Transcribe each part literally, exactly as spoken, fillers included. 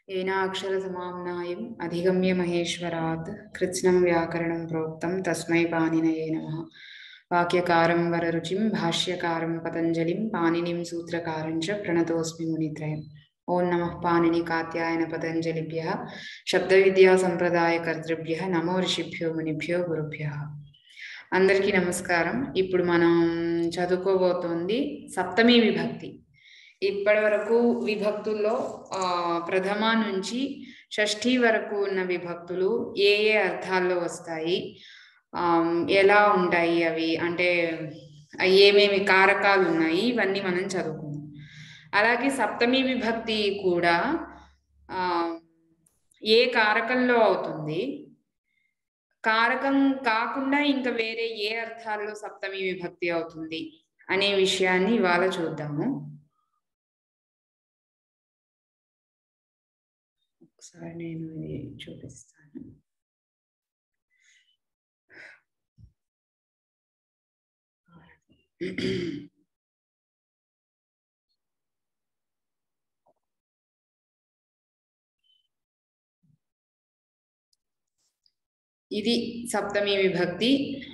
येनाक्षरसमाम्नायम् अधिगम्य महेश्वरात् कृत्स्नं व्याकरणं प्रोक्तं तस्मै पाणिनये नमः। वाक्यकारं वररुचिं भाष्यकारं पतञ्जलिं पाणिनिं सूत्रकारं च प्रणतोऽस्मि मुनित्रयम्। ओं नमः पाणिनि कात्यायन पतञ्जलिभ्यः शब्दविद्यासंप्रदायकर्तृभ्यः नमो ऋषिभ्यो मुनिभ्यो गुरुभ्यः। అందరికీ నమస్కారం। ఇప్పుడు మనం చదువుకోబోతోంది సప్తమి విభక్తి। ఇప్పటి వరకు విభక్తుల్లో ప్రథమ నుంచి షష్ఠి వరకు ఉన్న విభక్తులు ఏ ఏ అర్థాల్లో వస్తాయి, ఎలా ఉంటాయి, అవి అంటే ఏమేమి కారకాలు ఉన్నాయి, ఇవన్నీ మనం చదువుకుందాం। అలాగే సప్తమి విభక్తి కూడా ఏ కారకంలో అవుతుంది, కారకం కాకుండా ఇంకా వేరే ఏ అర్థాల్లో సప్తమి విభక్తి అవుతుంది అనే విషయాన్ని ఇవాళ చూద్దాము। ఒకసారి నేను ఇది చూపిస్తాను। ఇది సప్తమి విభక్తి।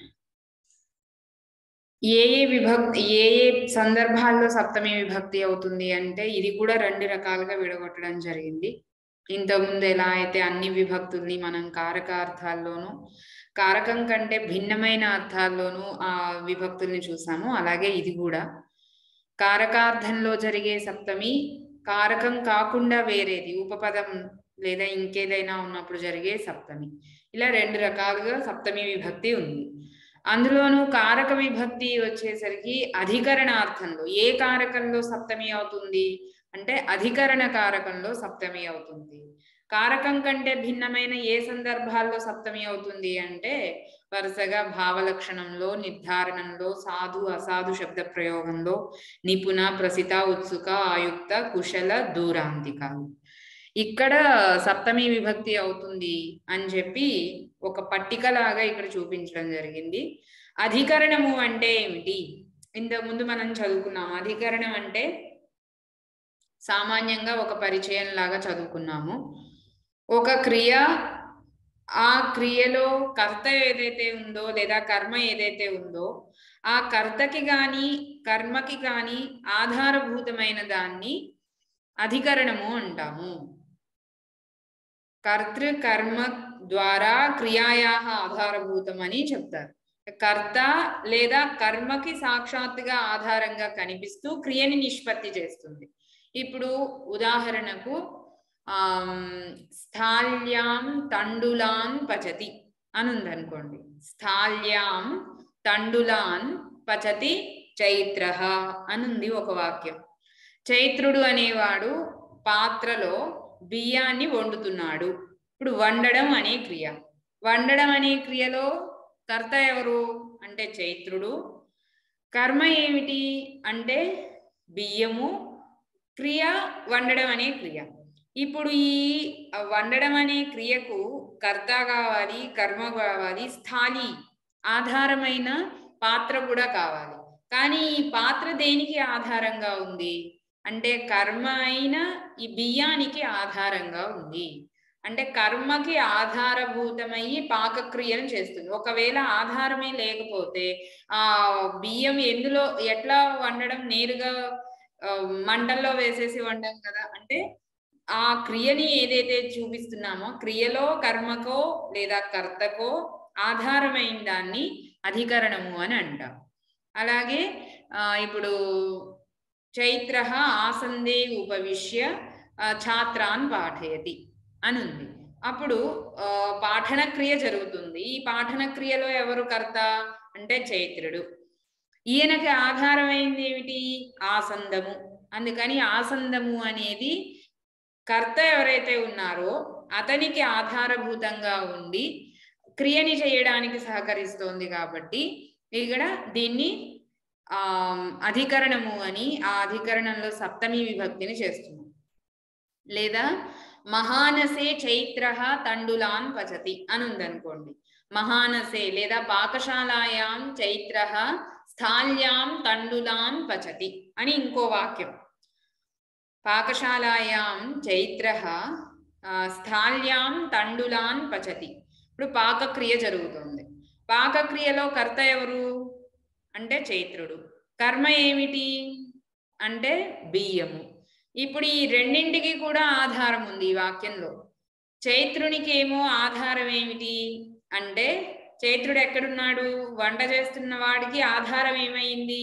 ఏ ఏ విభక్తి ఏ ఏ సందర్భాల్లో సప్తమి విభక్తి అవుతుంది అంటే ఇది కూడా రెండు రకాలుగా విడగొట్టడం జరిగింది। ఇంతకుముందు ఎలా అయితే అన్ని విభక్తుల్ని మనం కారకార్థాల్లోనూ కారకం కంటే భిన్నమైన అర్థాల్లోనూ ఆ విభక్తుల్ని చూసాము, అలాగే ఇది కూడా కారకార్థంలో జరిగే సప్తమి, కారకం కాకుండా వేరేది ఉపపదం లేదా ఇంకేదైనా ఉన్నప్పుడు జరిగే సప్తమి, ఇలా రెండు రకాలుగా సప్తమి విభక్తి ఉంది। అందులోనూ కారక విభక్తి వచ్చేసరికి అధికరణార్థంలో ఏ కారకంలో సప్తమి అవుతుంది అంటే అధికరణ కారకంలో సప్తమి అవుతుంది। కారకం కంటే భిన్నమైన ఏ సందర్భాల్లో సప్తమి అవుతుంది అంటే వరుసగా భావలక్షణంలో, నిర్ధారణంలో, సాధు అసాధు శబ్ద ప్రయోగంలో, నిపుణ, ప్రసిత, ఉత్సుక, ఆయుక్త, కుశల, దూరాంతికాలు ఇక్కడ సప్తమి విభక్తి అవుతుంది అని చెప్పి ఒక పట్టికలాగా ఇక్కడ చూపించడం జరిగింది। అధికరణము అంటే ఏమిటి, ఇంతకు ముందు మనం చదువుకున్నాము। అధికరణం అంటే సామాన్యంగా ఒక పరిచయం లాగా చదువుకున్నాము। ఒక క్రియ, ఆ క్రియలో కర్త ఏదైతే ఉందో లేదా కర్మ ఏదైతే ఉందో ఆ కర్తకి కానీ కర్మకి కానీ ఆధారభూతమైన దాన్ని అధికరణము అంటాము। కర్తృ కర్మ ద్వారా క్రియాయా ఆధారభూతం అని చెప్తారు। కర్త లేదా కర్మకి సాక్షాత్తుగా ఆధారంగా కనిపిస్తూ క్రియని నిష్పత్తి చేస్తుంది। ఇప్పుడు ఉదాహరణకు ఆ స్థాల్యాం తండులాన్ పచతి అని ఉందనుకోండి। స్థాల్యాం తండులాన్ పచతి చైత్రః అనుంది ఒక వాక్యం। చైత్రుడు అనేవాడు పాత్రలో బియ్యాన్ని వండుతున్నాడు। ఇప్పుడు వండడం అనే క్రియ, వండడం అనే క్రియలో కర్త ఎవరు అంటే చైత్రుడు, కర్మ ఏమిటి అంటే బియ్యము, క్రియ వండడం అనే క్రియ। ఇప్పుడు ఈ వండడం అనే క్రియకు కర్త కావాలి, కర్మ కావాలి, స్థాళి ఆధారమైన పాత్ర కూడా కావాలి। కానీ ఈ పాత్ర దేనికి ఆధారంగా ఉంది అంటే కర్మ అయిన ఈ బియ్యానికి ఆధారంగా ఉంది। అంటే కర్మకి ఆధారభూతమయ్యి పాకక్రియను చేస్తుంది। ఒకవేళ ఆధారమే లేకపోతే ఆ బియ్యం ఎందులో ఎట్లా వండడం, నేరుగా మంటల్లో వేసేసి వండం కదా। అంటే ఆ క్రియని ఏదైతే చూపిస్తున్నామో క్రియలో కర్మకో లేదా కర్తకో ఆధారమైన దాన్ని అధికరణము అని అంటాం। అలాగే ఇప్పుడు చైత్రః ఆసందే ఉపవిశ్య ఛాత్రాన్ పాఠయతి అని ఉంది। అప్పుడు పాఠన క్రియ జరుగుతుంది। ఈ పాఠన క్రియలో ఎవరు కర్త అంటే చైత్రుడు। ఈయనకి ఆధారమైంది ఏమిటి ఆసందము, అందుకని ఆసందము అనేది కర్త ఎవరైతే ఉన్నారో అతనికి ఆధారభూతంగా ఉండి క్రియని చేయడానికి సహకరిస్తోంది కాబట్టి ఇక్కడ దీన్ని ఆ అధికరణము అని ఆ అధికరణంలో సప్తమి విభక్తిని చేస్తున్నాం। లేదా మహానసే చైత్రః తండులాన్ పచతి అని ఉందనుకోండి। మహానసే లేదా పాకశాలాయాం చైత్రః స్థాల్యాం తండులాన్ పచతి అని ఇంకో వాక్యం। పాకశాలాయాం చైత్రః స్థాల్యాం తండులాన్ పచతి. ఇప్పుడు పాకక్రియ జరుగుతుంది. పాకక్రియలో కర్త ఎవరు అంటే చైత్రుడు. కర్మ ఏమిటి అంటే బియ్యము. ఇప్పుడు ఈ రెండింటికి కూడా ఆధారం ఉంది ఈ వాక్యంలో. చైత్రునికి ఏమో ఆధారం ఏమిటి అంటే చైత్రుడు ఎక్కడున్నాడు? వంట చేస్తున్న వాడికి ఆధారం ఏమైంది?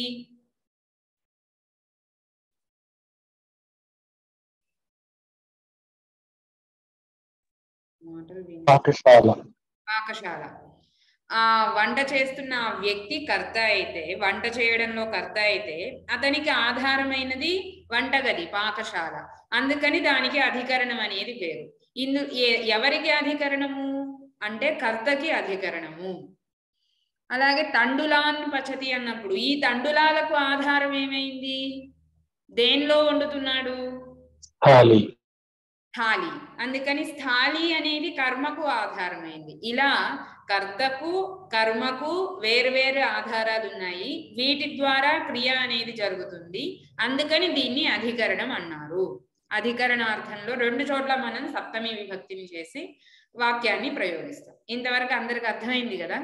పాకశాల. పాకశాల. ఆ వంట చేస్తున్న ఆ వ్యక్తి కర్త అయితే, వంట చేయడంలో కర్త అయితే అతనికి ఆధారమైనది వంటగది, పాకశాల. అందుకని దానికి అధికరణం అనేది పేరు. ఇందు ఎవరికి అధికరణము అంటే కర్తకి అధికరణము. అలాగే తండులాన్ పచతి అన్నప్పుడు ఈ తండులాలకు ఆధారం ఏమైంది? దేనిలో వండుతున్నాడు? స్థాళి. స్థాళి. అందుకని స్థాళి అనేది కర్మకు ఆధారమైంది. ఇలా కర్తకు కర్మకు వేరువేరు ఆధారాలు ఉన్నాయి. వీటి ద్వారా క్రియ అనేది జరుగుతుంది. అందుకని దీన్ని అధికరణం అన్నారు. అధికరణార్థంలో రెండు చోట్ల మనం సప్తమి విభక్తిని చేసి వాక్యాన్ని ప్రయోగిస్తాం. ఇంతవరకు అందరికి అర్థమైంది కదా?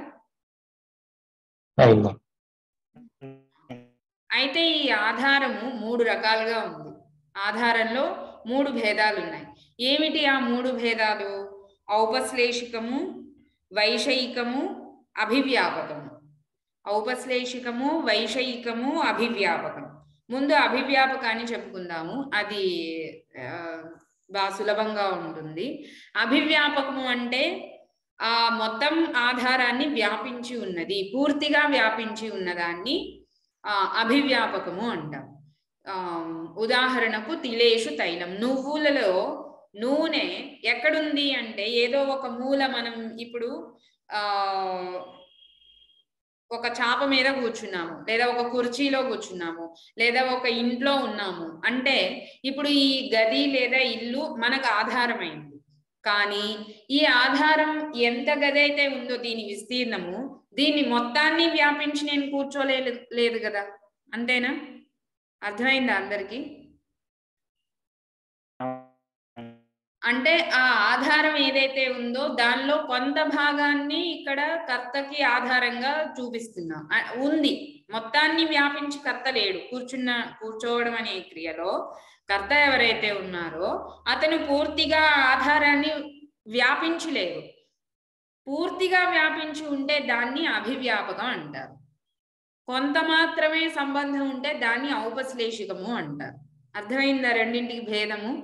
అయితే ఈ ఆధారము మూడు రకాలుగా ఉంది. ఆధారంలో మూడు భేదాలు ఉన్నాయి. ఏమిటి ఆ మూడు భేదాలు? ఔపశ్లేషికము, వైషయికము, అభివ్యాపకము. ఔపశ్లేషికము, వైషయికము, అభివ్యాపకం. ముందు అభివ్యాపకాన్ని చెప్పుకుందాము, అది బాగా సులభంగా ఉంటుంది. అభివ్యాపకము అంటే ఆ మొత్తం ఆధారాన్ని వ్యాపించి ఉన్నది, పూర్తిగా వ్యాపించి ఉన్నదాన్ని ఆ అభివ్యాపకము అంటాం. ఆ ఉదాహరణకు తిలేషు తైలం, నువ్వులలో నూనె ఎక్కడుంది అంటే ఏదో ఒక మూల, మనం ఇప్పుడు ఆ ఒక చాప మీద కూర్చున్నాము, లేదా ఒక కుర్చీలో కూర్చున్నాము, లేదా ఒక ఇంట్లో ఉన్నాము అంటే ఇప్పుడు ఈ గది లేదా ఇల్లు మనకు ఆధారమైంది. కానీ ఈ ఆధారం ఎంత గది అయితే ఉందో దీని విస్తీర్ణము, దీన్ని మొత్తాన్ని వ్యాపించి నేను కూర్చోలేదు లేదు కదా. అంతేనా? అర్థమైందా అందరికి? అంటే ఆ ఆధారం ఏదైతే ఉందో దానిలో కొంత భాగాన్ని ఇక్కడ కర్తకి ఆధారంగా చూపిస్తున్నా ఉంది. మొత్తాన్ని వ్యాపించి కర్త లేడు. కూర్చున్న కూర్చోవడం అనే క్రియలో కర్త ఎవరైతే ఉన్నారో అతను పూర్తిగా ఆధారాన్ని వ్యాపించలేరు. పూర్తిగా వ్యాపించి ఉంటే దాన్ని అభివ్యాపకం అంటారు. కొంత మాత్రమే సంబంధం ఉంటే దాన్ని ఔపశ్లేషికము అంటారు. అర్థమైందా రెండింటికి భేదము?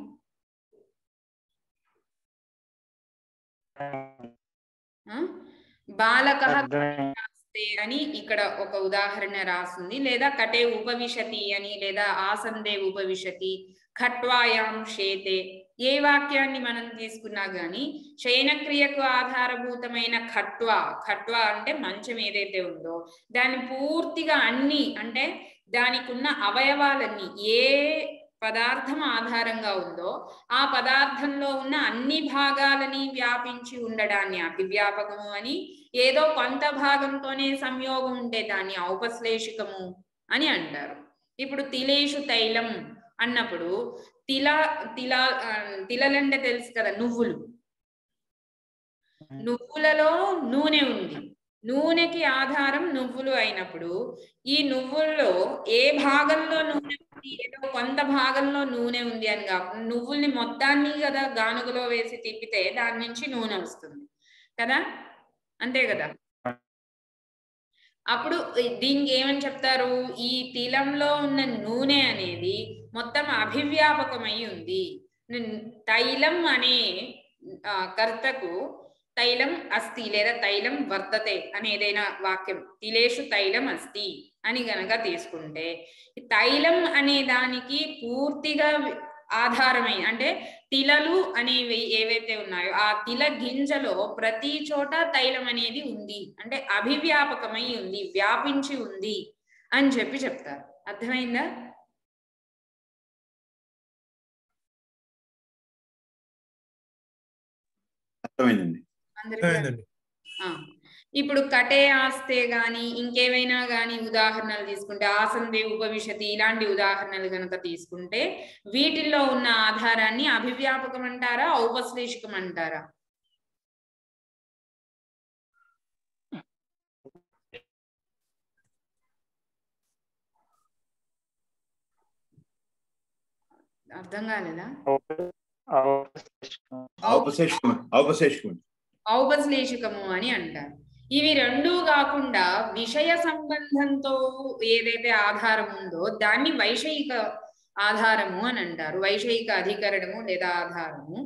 బాలక అని ఇక్కడ ఒక ఉదాహరణ రాస్తుంది, లేదా కటే ఉపవిశతి అని, లేదా ఆసందే ఉపవిశతి, ఖట్వాయాం శేతే. ఏ వాక్యాన్ని మనం తీసుకున్నా గానీ శయనక్రియకు ఆధారభూతమైన ఖట్వా, ఖట్వా అంటే మంచం ఏదైతే ఉందో దాన్ని పూర్తిగా అన్ని అంటే దానికి ఉన్న అవయవాలన్నీ, ఏ పదార్థం ఆధారంగా ఉందో ఆ పదార్థంలో ఉన్న అన్ని భాగాలని వ్యాపించి ఉండడాన్ని అభివ్యాపకము అని, ఏదో కొంత భాగంతోనే సంయోగం ఉంటే దాన్ని ఔపశ్లేషికము అని అంటారు. ఇప్పుడు తిలేషు తైలం అన్నప్పుడు తిల తిల తిలలంటే తెలుసు కదా, నువ్వులు. నువ్వులలో నూనె ఉంది. నూనెకి ఆధారం నువ్వులు అయినప్పుడు ఈ నువ్వుల్లో ఏ భాగంలో నూనె ఉంది, ఏదో కొంత భాగంలో నూనె ఉంది అని కాకుండా నువ్వుల్ని మొత్తాన్ని కదా గానుగలో వేసి తిప్పితే దాని నుంచి నూనె వస్తుంది కదా, అంతే కదా. అప్పుడు దీనికి ఏమని చెప్తారు? ఈ తిలంలో ఉన్న నూనె అనేది మొత్తం అభివ్యాపకమై ఉంది. తైలం అనే కర్తకు తైలం అస్తి లేదా తైలం వర్తతే అని ఏదైనా వాక్యం, తిలేషు తైలం అస్తి అని గనక తీసుకుంటే తైలం అనే దానికి పూర్తిగా ఆధారమై అంటే తిలలు అనేవి ఏవైతే ఉన్నాయో ఆ తిల గింజలో ప్రతి చోట తైలం అనేది ఉంది అంటే అభివ్యాపకమై ఉంది, వ్యాపించి ఉంది అని చెప్పి చెప్తారు. అర్థమైందా? అర్థమైందండి. ఇప్పుడు కటే ఆస్తే గాని ఇంకేమైనా గాని ఉదాహరణలు తీసుకుంటే ఆసందే ఉపవిశతి ఇలాంటి ఉదాహరణలు కనుక తీసుకుంటే వీటిల్లో ఉన్న ఆధారాన్ని అభివ్యాపకం అంటారా ఔపశ్లేషికం అంటారా? అర్థం కాలేదా? ఔపశ్లేషికము అని అంటారు. ఇవి రెండు కాకుండా విషయ సంబంధంతో ఏదైతే ఆధారం ఉందో దాన్ని వైషయిక ఆధారము అని అంటారు. వైషయిక అధికరణము లేదా ఆధారము.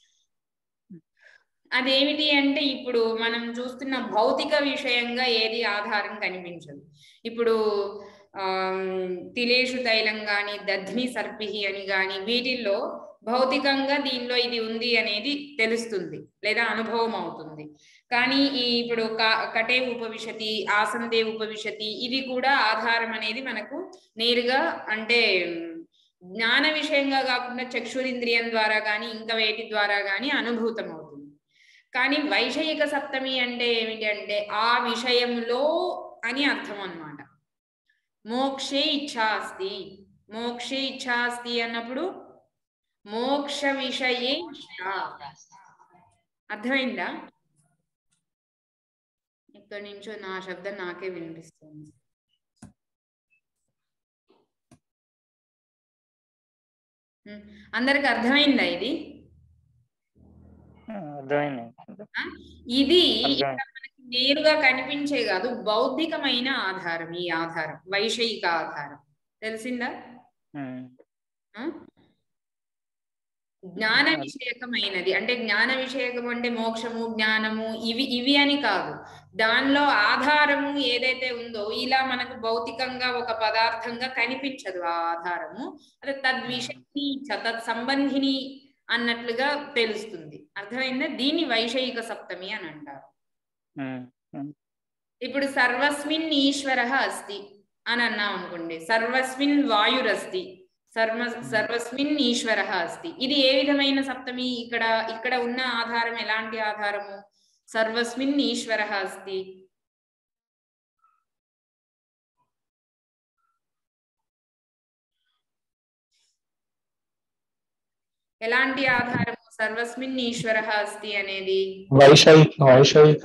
అదేమిటి అంటే ఇప్పుడు మనం చూస్తున్న భౌతిక విషయంగా ఏది ఆధారం కనిపించదు. ఇప్పుడు ఆ తిలేషు తైలం గాని దధ్ని సర్పిహి అని గాని వీటిల్లో భౌతికంగా దీనిలో ఇది ఉంది అనేది తెలుస్తుంది లేదా అనుభవం అవుతుంది. కానీ ఈ ఇప్పుడు కటే ఉపవిశతి ఆసందే ఉపవిశతి ఇవి కూడా ఆధారం అనేది మనకు నేరుగా అంటే జ్ఞాన విషయంగా కాకుండా చక్షురింద్రియం ద్వారా కానీ ఇంకా వేటి ద్వారా కానీ అనుభూతం అవుతుంది. కానీ వైషయిక సప్తమి అంటే ఏమిటి అంటే ఆ విషయంలో అని అర్థం అన్నమాట. మోక్షే ఇచ్ఛా అస్తి, మోక్షే ఇచ్ఛా అస్తి అన్నప్పుడు మోక్ష విషయే అర్థమైందా? ఇక్కడి నుంచో నా శబ్దం నాకే వినిపిస్తుంది. అందరికి అర్థమైందా ఇది? ఇది మనకి నేరుగా కనిపించే కాదు బౌద్ధికమైన ఆధారం. ఈ ఆధారం వైషయిక ఆధారం తెలిసిందా? జ్ఞాన విషయకమైనది అంటే జ్ఞాన విషయకం అంటే మోక్షము జ్ఞానము ఇవి ఇవి అని కాదు. దానిలో ఆధారము ఏదైతే ఉందో ఇలా మనకు భౌతికంగా ఒక పదార్థంగా కనిపించదు. ఆ ఆధారము అదే తద్విషయిని తత్ సంబంధిని అన్నట్లుగా తెలుస్తుంది. అర్థమైందా? దీన్ని వైషయిక సప్తమి అని అంటారు. ఇప్పుడు సర్వస్మిన్ ఈశ్వరః అస్తి అని అన్నాం అనుకోండి, సర్వస్మిన్ వాయురస్తి, సర్వ సర్వస్మిన్ ఈశ్వరః అస్తి. ఇది ఏ విధమైన సప్తమి? ఇక్కడ ఇక్కడ ఉన్న ఆధారం ఎలాంటి ఆధారము? సర్వస్మిన్ ఈశ్వరః అస్తి. ఎలాంటి ఆధారము సర్వస్మిన్ ఈశ్వరః అస్తి అనేది? వైషయిక వైషయిక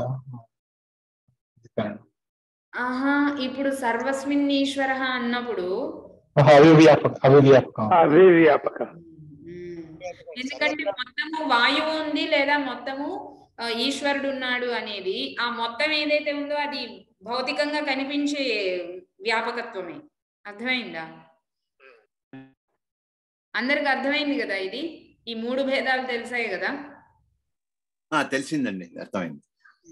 ఆహా ఇప్పుడు సర్వస్మిన్ ఈశ్వరః అన్నప్పుడు అవివ్యాపక అవివ్యాపక అవివ్యాపక ఎందుకంటే మొత్తము వాయువు ఉంది లేదా మొత్తము ఈశ్వరుడు ఉన్నాడు అనేది ఆ మొత్తం ఏదైతే ఉందో అది భౌతికంగా కనిపించే వ్యాపకత్వమే. అర్థమైందా? అందరికి అర్థమైంది కదా? ఇది ఈ మూడు భేదాలు తెలిసాయి కదా? తెలిసిందండి, అర్థమైంది.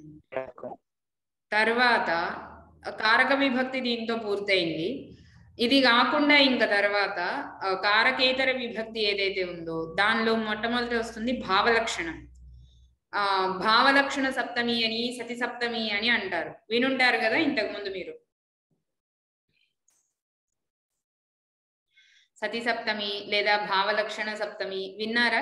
తర్వాత కారక విభక్తి దీంతో పూర్తయింది. ఇది కాకుండా ఇంకా తర్వాత కారకేతర విభక్తి ఏదైతే ఉందో దానిలో మొట్టమొదటి వస్తుంది భావలక్షణం. ఆ భావలక్షణ సప్తమి అని సతి సప్తమి అని అంటారు. వినుంటారు కదా ఇంతకు ముందు మీరు. సతి సప్తమి లేదా భావలక్షణ సప్తమి విన్నారా?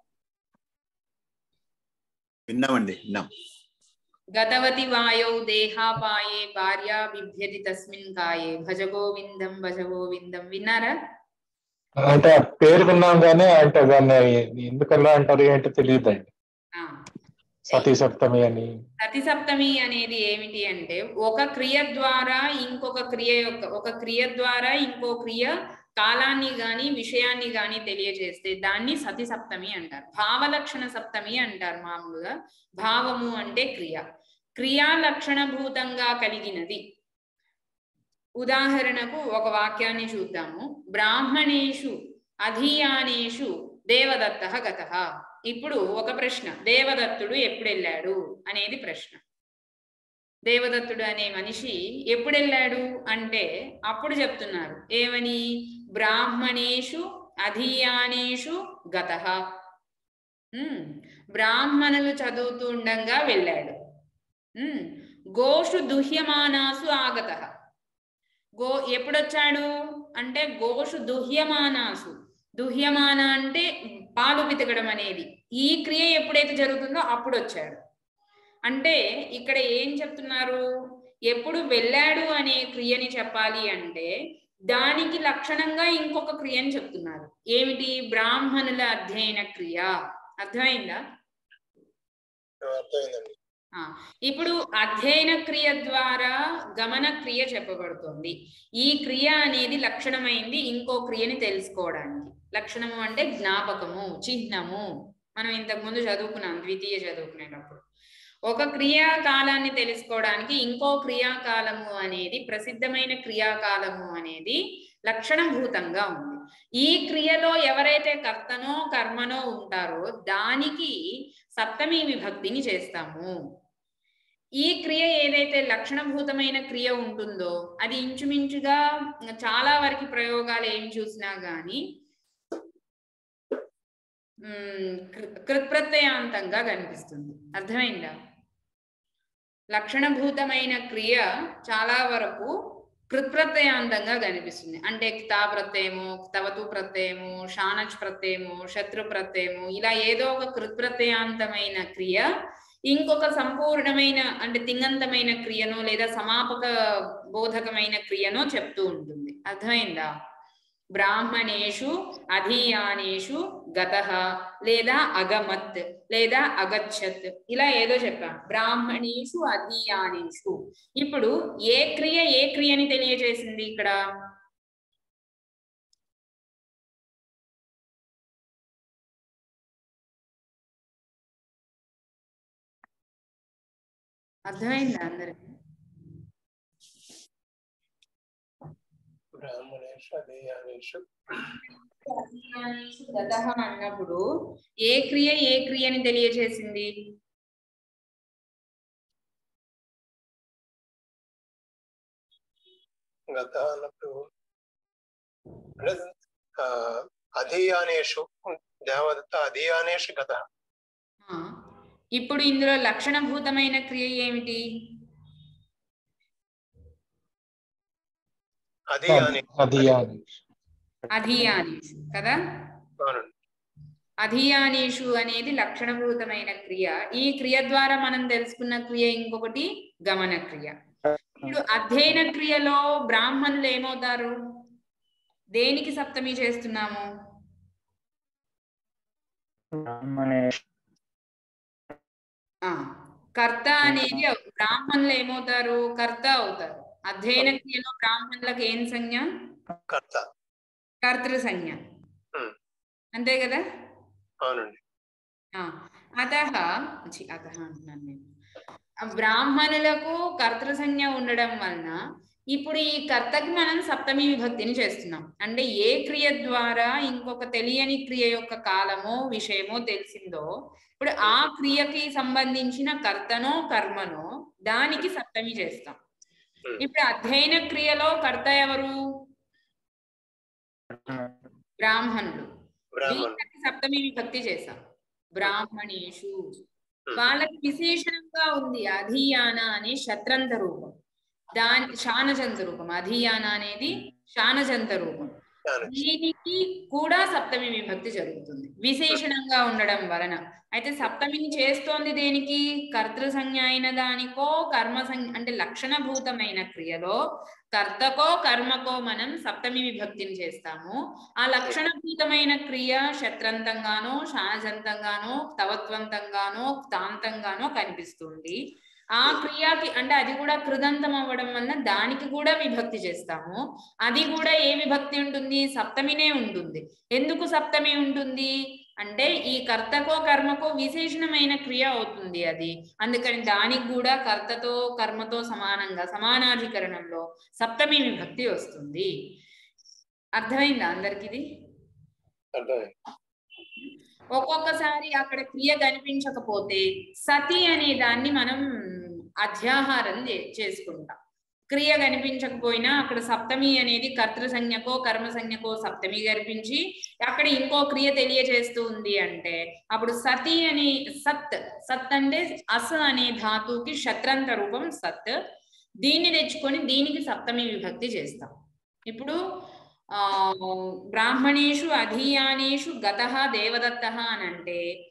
విన్నామండి, విన్నాం. గతవతి వాయౌ దేహాపాయే భార్యా బిభ్యతి తస్మిన్ కాయే భజ గోవిందం భజ గోవిందం విన్నారా? అంటే పేరు విన్నాం కానీ అంటే దాన్ని ఎందుకలా అంటారు ఏంటో తెలియదండి. సతీ సప్తమి అని. సతి సప్తమి అనేది ఏమిటి అంటే ఒక క్రియ ద్వారా ఇంకొక క్రియ యొక్క ఒక క్రియ ద్వారా ఇంకో క్రియ కాలాన్ని గాని విషయాన్ని గాని తెలియజేస్తే దాన్ని సతి సప్తమి అంటారు. భావలక్షణ సప్తమి అంటారు మామూలుగా. భావము అంటే క్రియ, క్రియా లక్షణభూతంగా కలిగినది. ఉదాహరణకు ఒక వాక్యాన్ని చూద్దాము. బ్రాహ్మణేషు అధీయానేషు దేవదత్తః గతః. ఇప్పుడు ఒక ప్రశ్న, దేవదత్తుడు ఎప్పుడు వెళ్ళాడు అనేది ప్రశ్న. దేవదత్తుడు అనే మనిషి ఎప్పుడు వెళ్ళాడు అంటే అప్పుడు చెప్తున్నారు ఏమని? బ్రాహ్మణేషు అధీయానేషు గతః. బ్రాహ్మణులు చదువుతూ ఉండంగా వెళ్ళాడు. గోషు దుహ్యమానాసు ఆగతః. గో ఎప్పుడొచ్చాడు అంటే గోషు దుహ్యమానాసు. దుహ్యమాన అంటే పాలు పితకడం అనేది. ఈ క్రియ ఎప్పుడైతే జరుగుతుందో అప్పుడు వచ్చాడు. అంటే ఇక్కడ ఏం చెప్తున్నారు, ఎప్పుడు వెళ్ళాడు అనే క్రియని చెప్పాలి అంటే దానికి లక్షణంగా ఇంకొక క్రియని చెప్తున్నారు. ఏమిటి? బ్రాహ్మణుల అధ్యయన క్రియ. అర్థమైందా? అర్థమైందండి. ఇప్పుడు అధ్యయన క్రియ ద్వారా గమన క్రియ చెప్పబడుతుంది. ఈ క్రియ అనేది లక్షణమైంది ఇంకో క్రియని తెలుసుకోవడానికి. లక్షణము అంటే జ్ఞాపకము, చిహ్నము. మనం ఇంతకు ముందు చదువుకున్నాం ద్వితీయ చదువుకునేటప్పుడు. ఒక క్రియాకాలాన్ని తెలుసుకోవడానికి ఇంకో క్రియాకాలము అనేది, ప్రసిద్ధమైన క్రియాకాలము అనేది లక్షణభూతంగా ఉంది. ఈ క్రియలో ఎవరైతే కర్తనో కర్మనో ఉంటారో దానికి సప్తమి విభక్తిని చేస్తాము. ఈ క్రియ ఏదైతే లక్షణభూతమైన క్రియ ఉంటుందో అది ఇంచుమించుగా చాలా వరకు ప్రయోగాలు ఏం చూసినా గాని కృత్ప్రత్యయాంతంగా కనిపిస్తుంది. అర్థమైందా? లక్షణభూతమైన క్రియ చాలా వరకు కృత్ప్రత్యయాంతంగా కనిపిస్తుంది. అంటే క్తా ప్రత్యయము, క్తవతు ప్రత్యయము, షానచ్ ప్రత్యయము, శత్రు ప్రత్యయము, ఇలా ఏదో ఒక కృత్ప్రత్యయాంతమైన క్రియ ఇంకొక సంపూర్ణమైన అంటే తింగంతమైన క్రియనో లేదా సమాపక బోధకమైన క్రియనో చెప్తూ ఉంటుంది. అర్థమైందా? బ్రాహ్మణేషు అధీయానేషు గతః లేదా అగమత్ లేదా అగచ్చత్, ఇలా ఏదో చెప్పాం. బ్రాహ్మణేషు అధీయానేషు. ఇప్పుడు ఏ క్రియ ఏ క్రియని తెలియజేసింది ఇక్కడ? అర్థమైందా అందరికి? అన్నప్పుడు ఏ క్రియ ఏ క్రియని తెలియజేసింది? గత అన్నప్పుడు అధీయానేషు దేవదత్త అధీయానేషు గత. ఇప్పుడు ఇందులో లక్షణభూతమైన క్రియ ఏమిటి? అధీయానేషు కదా. అధీయానేషు అనేది లక్షణభూతమైన క్రియ. ఈ క్రియ ద్వారా మనం తెలుసుకున్న క్రియ ఇంకొకటి గమన క్రియ. ఇప్పుడు అధ్యయన క్రియలో బ్రాహ్మణులు ఏమవుతారు? దేనికి సప్తమి చేస్తున్నాము? కర్త అనేది బ్రాహ్మణులు ఏమవుతారు? కర్త అవుతారు. అధ్యయన క్రియలో బ్రాహ్మణులకు ఏం సంజ్ఞ? కర్త, కర్తృ సంజ్ఞ. అంతే కదా. అతః అతః అంటున్నాను నేను. బ్రాహ్మణులకు కర్తృ సంజ్ఞ ఉండడం వలన ఇప్పుడు ఈ కర్తకి మనం సప్తమి విభక్తిని చేస్తున్నాం. అంటే ఏ క్రియ ద్వారా ఇంకొక తెలియని క్రియ యొక్క కాలమో విషయమో తెలిసిందో ఇప్పుడు ఆ క్రియకి సంబంధించిన కర్తనో కర్మనో దానికి సప్తమి చేస్తాం. ఇప్పుడు అధ్యయన క్రియలో కర్త ఎవరు? బ్రాహ్మణులు. వీళ్ళకి సప్తమి విభక్తి చేశాం. బ్రాహ్మణేషు. వాళ్ళకి విశేషణంగా ఉంది అధీయాన అనే శత్రంత రూపం, దాని శానజంత రూపం. అధీయాన అనేది శానజంత రూపం. దీనికి కూడా సప్తమి విభక్తి జరుగుతుంది విశేషణంగా ఉండడం వలన. అయితే సప్తమిని చేస్తోంది దేనికి? కర్తృ సంజ్ఞ అయిన దానికో కర్మ సంజ్ఞ అంటే లక్షణభూతమైన క్రియలో కర్తకో కర్మకో మనం సప్తమి విభక్తిని చేస్తాము. ఆ లక్షణభూతమైన క్రియ శత్రంతంగానో శానజంతంగానో తవత్వంతంగానో తాంతంగానో కనిపిస్తుంది. ఆ క్రియకి అంటే అది కూడా కృదంతం అవ్వడం వలన దానికి కూడా విభక్తి చేస్తాము. అది కూడా ఏ విభక్తి ఉంటుంది? సప్తమినే ఉంటుంది. ఎందుకు సప్తమి ఉంటుంది అంటే ఈ కర్తకో కర్మకో విశేషణమైన క్రియ అవుతుంది అది. అందుకని దానికి కూడా కర్తతో కర్మతో సమానంగా సమానాధికరణంలో సప్తమి విభక్తి వస్తుంది. అర్థమైందా అందరికి? ఇది ఒక్కొక్కసారి అక్కడ క్రియ కనిపించకపోతే సతి అనే దాన్ని మనం అధ్యాహారం చేసుకుంటాం. క్రియ కనిపించకపోయినా అక్కడ సప్తమి అనేది కర్తృ సంజ్ఞకో కర్మ సంజ్ఞకో సప్తమి కనిపించి అక్కడ ఇంకో క్రియ తెలియజేస్తూ ఉంది అంటే అప్పుడు సతి అని సత్ సత్ అంటే అస అనే ధాతువుకి శత్రంత రూపం సత్. దీన్ని తెచ్చుకొని దీనికి సప్తమి విభక్తి చేస్తాం. ఇప్పుడు ఆ బ్రాహ్మణేషు అధీయానేషు గతః దేవదత్తః అని అంటే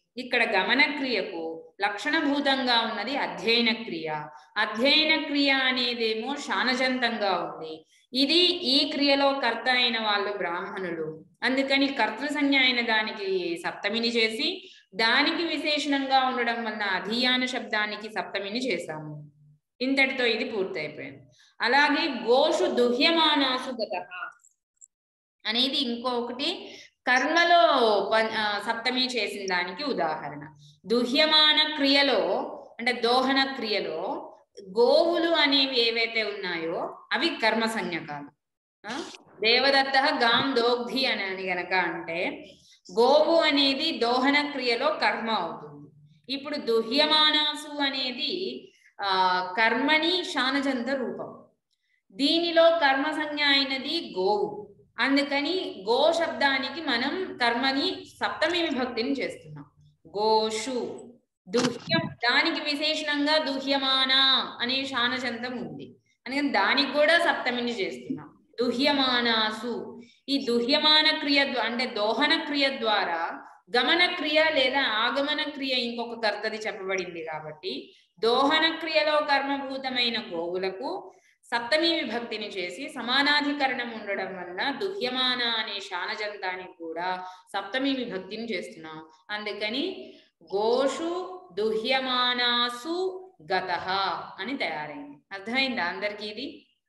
ఇక్కడ గమన క్రియకు లక్షణభూతంగా ఉన్నది అధ్యయన క్రియ. అధ్యయన క్రియ అనేదేమో శానజంతంగా ఉంది. ఇది ఈ క్రియలో కర్త అయిన వాళ్ళు బ్రాహ్మణులు, అందుకని కర్తృసంజ్ఞ అయిన దానికి సప్తమిని చేసి దానికి విశేషణంగా ఉండడం వలన అధీయాన శబ్దానికి సప్తమిని చేశాము. ఇంతటితో ఇది పూర్తయిపోయింది. అలాగే గోషు దుహ్యమానాసు గతః అనేది ఇంకొకటి కర్మలో సప్తమి చేసిన దానికి ఉదాహరణ. దుహ్యమాన క్రియలో అంటే దోహన క్రియలో గోవులు అనేవి ఏవైతే ఉన్నాయో అవి కర్మ సంజ్ఞకాలు. దేవదత్త గాం దోగ్ధి అని అని గనక అంటే గోవు అనేది దోహన క్రియలో కర్మ అవుతుంది. ఇప్పుడు దుహ్యమానాసు అనేది ఆ కర్మని శానజంత రూపం. దీనిలో కర్మ సంజ్ఞ అయినది గోవు, అందుకని గో శబ్దానికి మనం కర్మని సప్తమి విభక్తిని చేస్తున్నాం. గోషు దుహ్యం దానికి విశేషణంగా దుహ్యమాన అనే శానజంతం ఉంది, అందుకని దానికి కూడా సప్తమిని చేస్తున్నాం. దుహ్యమానాసు ఈ దుహ్యమాన క్రియ అంటే దోహన క్రియ ద్వారా గమన క్రియ లేదా ఆగమన క్రియ ఇంకొక కర్తది చెప్పబడింది కాబట్టి దోహన క్రియలో కర్మభూతమైన గోవులకు సప్తమి విభక్తిని చేసి సమానాధికరణం ఉండడం వల్ల దుహ్యమాన అనే శానజంతానికి కూడా సప్తమి విభక్తిని చేస్తున్నాం. అందుకని గోషు దుహ్యమానాసు గతః అని తయారైంది. అర్థమైందా అందరికి? ఇది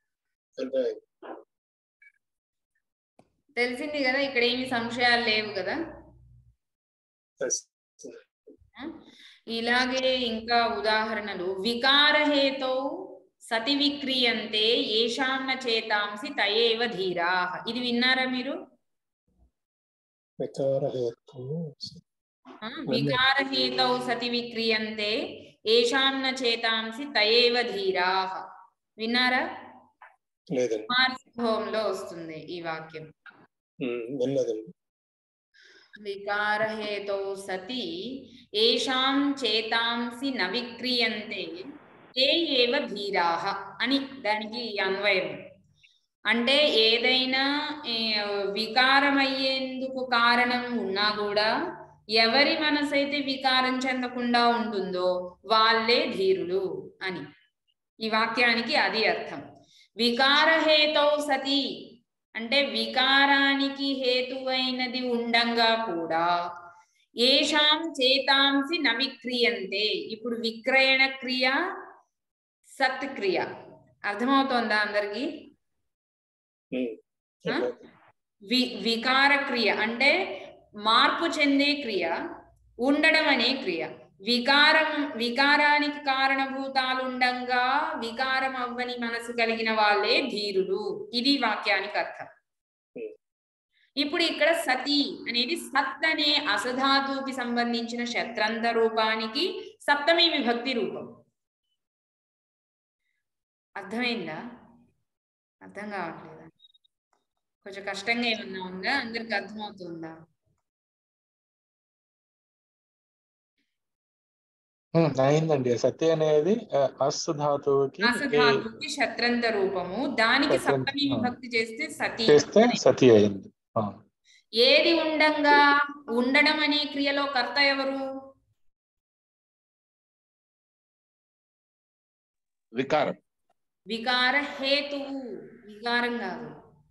తెలిసింది కదా, ఇక్కడ ఏమి సంశయాలు లేవు కదా. ఇలాగే ఇంకా ఉదాహరణలు వికారహేతో సతి విక్రియంతే ఏషాన్న చేతాంసి తయేవ ధీరా. ఇది విన్నారా మీరు? వికారహేతౌ సతి విక్రియంతే ఏషాన్న చేతాంసి తయేవ ధీరా విన్నారా? హోంలో వస్తుంది ఈ వాక్యం. వికారహేతౌ సతి ఏషాం చేతాంసి న విక్రియంతే ఏ ఏవ ధీరాహ అని దానికి అన్వయం. అంటే ఏదైనా వికారమయ్యేందుకు కారణం ఉన్నా కూడా ఎవరి మనసు అయితే వికారం చెందకుండా ఉంటుందో వాళ్ళే ధీరులు అని ఈ వాక్యానికి అది అర్థం. వికారహేతౌ సతి అంటే వికారానికి హేతువైనది ఉండంగా కూడా ఏషాం చేతాంసి న విక్రియంతే. ఇప్పుడు విక్రయణ క్రియ సత్ క్రియ అర్థమవుతోందా అందరికి? వి వికార క్రియ అంటే మార్పు చెందే క్రియ, ఉండడం అనే క్రియ. వికారం వికారానికి కారణభూతాలు ఉండంగా వికారం అవ్వని మనసు కలిగిన వాళ్ళే ధీరులు. ఇది వాక్యానికి అర్థం. ఇప్పుడు ఇక్కడ సతి అనేది సత్ అనే అసధాతువుకి సంబంధించిన శత్రంత రూపానికి సప్తమి విభక్తి రూపం. అర్థమైందా? అర్థం కావట్లేదా? కొంచెం కష్టంగా ఏమన్నా ఉందా? అందరికి అర్థమవుతుందా? అయిందండి. సతి అనేది అసధాతువుకి అసధాతువుకి శత్రంత రూపము, దానికి సప్తమి విభక్తి చేస్తే సతి చేస్తే సతి అయింది. ఏది ఉండంగా ఉండడం అనే క్రియలో కర్త ఎవరు? వికారం. వికార హేతువు, వికారం కాదు.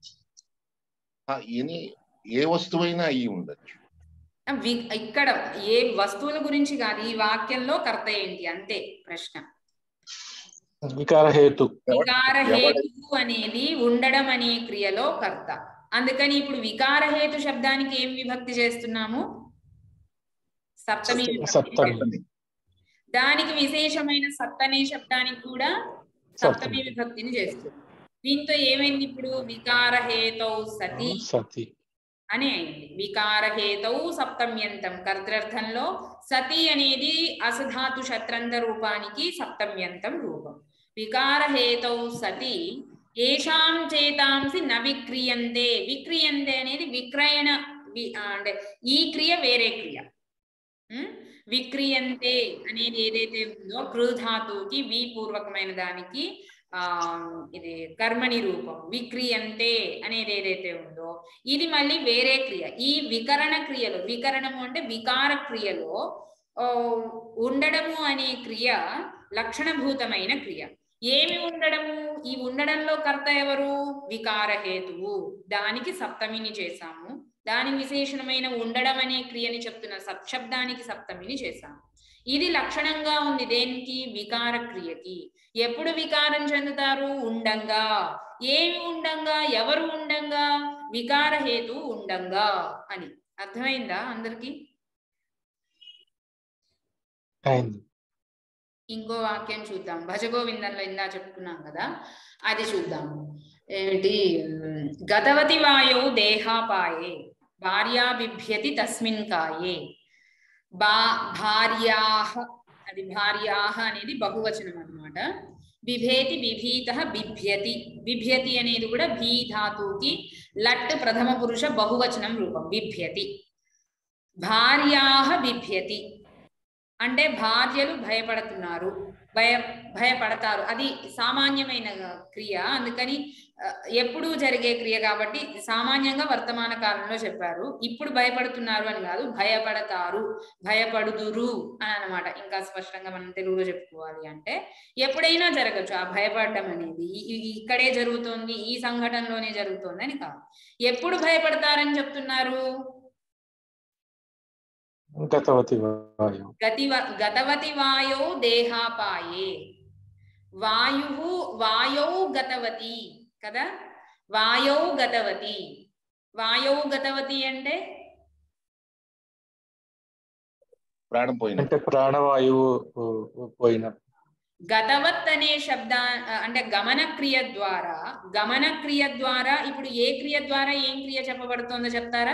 ఏ వస్తువైనా అయి ఉండొచ్చు. ఇక్కడ ఏ వస్తువుల గురించి కాదు, ఈ వాక్యంలో కర్త ఏంటి అంతే ప్రశ్న. వికారహేతు. వికారహేతు అనేది ఉండడం అనే క్రియలో కర్త. అందుకని ఇప్పుడు వికారహేతు శబ్దానికి ఏం విభక్తి చేస్తున్నాము? సప్తమి విభక్తి. దానికి విశేషమైన సత్ అనే శబ్దానికి కూడా సప్తమి విభక్తిని చేస్తుంది. దీంతో ఏమైంది? ఇప్పుడు వికారహేతౌ సతి సతి అని అయింది. వికారహేతౌ సప్తమ్యంతం కర్తృర్థంలో సతి అనేది అసధాతు శత్రంత రూపానికి సప్తమ్యంతం రూపం. వికారహేతౌ సతి ఏషాం చేతాంసి న విక్రియంతే. విక్రియంతే అనేది విక్రయణ అంటే ఈ క్రియ వేరే క్రియ. విక్రియంతే అనేది ఏదైతే ఉందో కృధాతువుకి వి పూర్వకమైన దానికి ఆ ఇది కర్మణి రూపం. విక్రియంతే అనేది ఏదైతే ఉందో ఇది మళ్ళీ వేరే క్రియ. ఈ వికరణ క్రియలో, వికరణము అంటే వికార క్రియలో ఉండడము అనే క్రియ లక్షణభూతమైన క్రియ. ఏమి ఉండడము? ఈ ఉండడంలో కర్త ఎవరు? వికారహేతువు. దానికి సప్తమిని చేశాము. దాని విశేషణమైన ఉండడం అనే క్రియని చెప్తున్న సత్శబ్దానికి సప్తమిని చేశాము. ఇది లక్షణంగా ఉంది దేనికి? వికార క్రియకి. ఎప్పుడు వికారం చెందుతారు? ఉండంగా. ఏమి ఉండంగా? ఎవరు ఉండంగా? వికారహేతు ఉండంగా అని. అర్థమైందా అందరికి? ఇంకో వాక్యం చూద్దాం. భజగోవిందంలో ఇందా చెప్పుకున్నాం కదా, అది చూద్దాము. ఏమిటి? గతవతి వాయో దేహాపాయే భార్యా బిభ్యతి తస్మిన్ కాయే. బా భార్యాహ, అది భార్యాహ అనేది బహువచనం అన్నమాట. బిభేతి బిభీత బిభ్యతి. బిభ్యతి అనేది కూడా భీ ధాతుకి లట్ ప్రథమ పురుష బహువచనం రూపం బిభ్యతి. భార్యాహ బిభ్యతి అంటే భార్యలు భయపడుతున్నారు, భయ భయపడతారు. అది సామాన్యమైన క్రియ, అందుకని ఎప్పుడూ జరిగే క్రియ కాబట్టి సామాన్యంగా వర్తమాన కాలంలో చెప్పారు. ఇప్పుడు భయపడుతున్నారు అని కాదు, భయపడతారు, భయపడుదురు అని అన్నమాట. ఇంకా స్పష్టంగా మనం తెలుగులో చెప్పుకోవాలి అంటే ఎప్పుడైనా జరగచ్చు ఆ భయపడడం అనేది. ఇక్కడే జరుగుతోంది, ఈ సంఘటనలోనే జరుగుతోంది అని కాదు. ఎప్పుడు భయపడతారని చెప్తున్నారు? గతవతి వాయో. గతివ గతవతి వాయో దేహాపాయే. వాయువు వాయో గతవతి కదా, వాయో గతవతి. వాయో గతవతి అంటే ప్రాణం పోయిన, అంటే ప్రాణవాయువు పోయిన. గతవత్ అనే శబ్ద అంటే గమన క్రియ ద్వారా, గమన క్రియ ద్వారా ఇప్పుడు ఏ క్రియ ద్వారా ఏం క్రియ చెప్పబడుతుందో చెప్తారా?